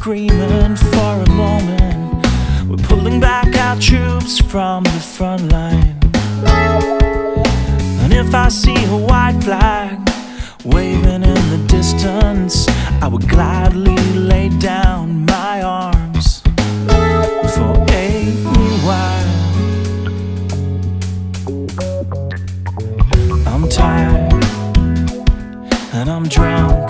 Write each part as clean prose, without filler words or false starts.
agreement for a moment. We're pulling back our troops from the front line. And if I see a white flag waving in the distance, I would gladly lay down my arms for a while. I'm tired and I'm drunk,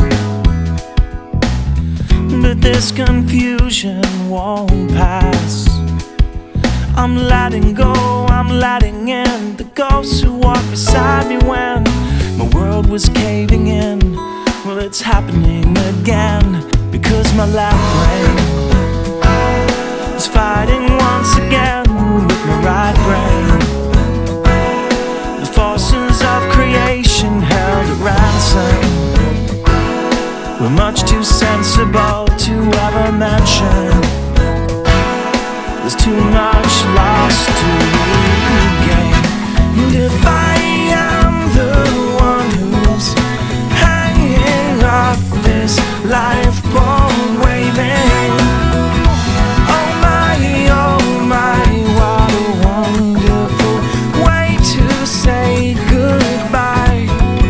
but this confusion won't pass. I'm letting go, I'm letting in the ghosts who walked beside me when my world was caving in. Well, it's happening again, because my left brain is fighting once again with my right brain. The forces of creation held at ransom were much too sensible to ever mention. There's too much lost to regain. And if I am the one who's hanging off this lifeboat waving, oh my, what a wonderful way to say goodbye.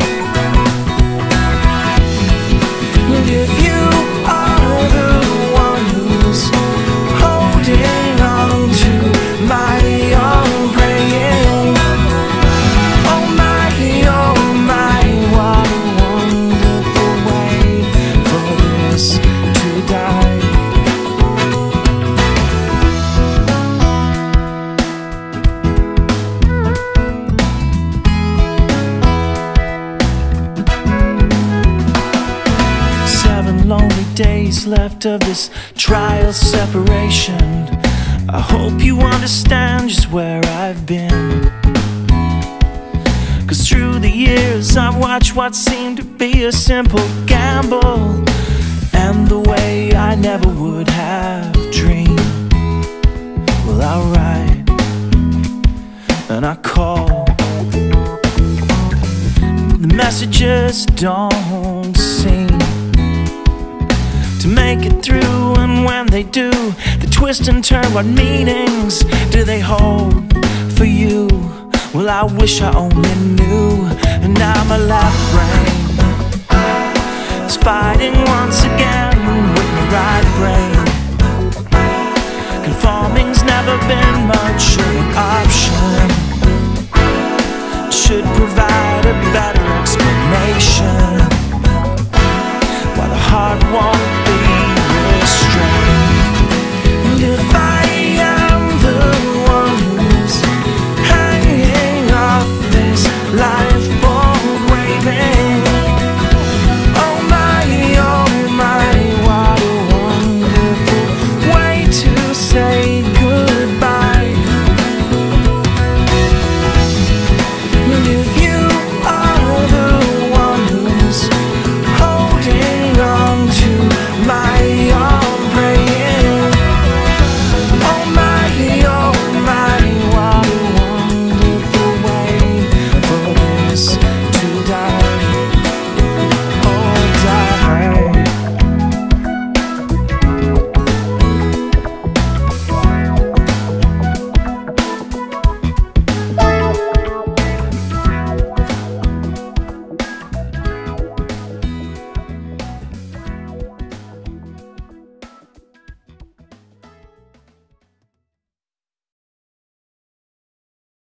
And if you are the one who's holding on to my own praying, oh my, what a wonderful way for this to die. Seven lonely days left of this trial separation. I hope you understand just where I've been, 'cause through the years I've watched what seemed to be a simple gamble end the way I never would have dreamed. Well, I write and I call, the messages don't seem to make it through, and when they do, they twist and turn. What meanings do they hold for you? Well, I wish I only knew. And now my left brain is fighting once again with my right brain. Conforming's never been much of an option.